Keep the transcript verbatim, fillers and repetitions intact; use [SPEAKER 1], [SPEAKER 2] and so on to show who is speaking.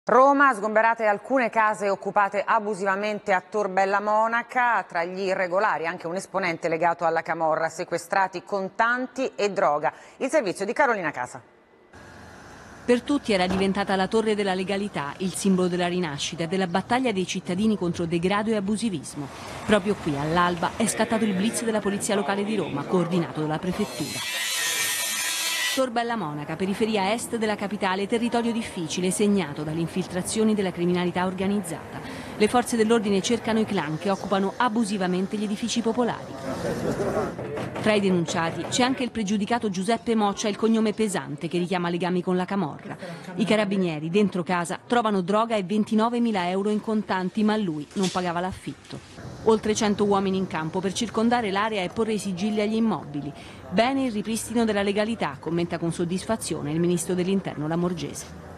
[SPEAKER 1] Roma, sgomberate alcune case occupate abusivamente a Tor Bella Monaca, tra gli irregolari anche un esponente legato alla camorra, sequestrati contanti e droga. Il servizio di Carolina Casa.
[SPEAKER 2] Per tutti era diventata la torre della legalità, il simbolo della rinascita e della battaglia dei cittadini contro degrado e abusivismo. Proprio qui, all'alba, è scattato il blitz della Polizia Locale di Roma, coordinato dalla Prefettura. Tor Bella Monaca, periferia est della capitale, territorio difficile, segnato dalle infiltrazioni della criminalità organizzata. Le forze dell'ordine cercano i clan che occupano abusivamente gli edifici popolari. Tra i denunciati c'è anche il pregiudicato Giuseppe Moccia, il cognome pesante che richiama legami con la camorra. I carabinieri dentro casa trovano droga e ventinovemila euro in contanti, ma lui non pagava l'affitto. Oltre cento uomini in campo per circondare l'area e porre i sigilli agli immobili. Bene il ripristino della legalità, commenta con soddisfazione il ministro dell'Interno Lamorgese.